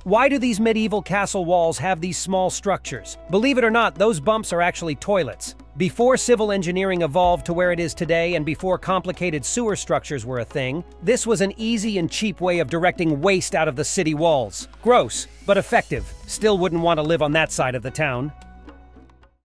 Why do these medieval castle walls have these small structures? Believe it or not, those bumps are actually toilets. Before civil engineering evolved to where it is today and before complicated sewer structures were a thing, this was an easy and cheap way of directing waste out of the city walls. Gross, but effective. Still wouldn't want to live on that side of the town.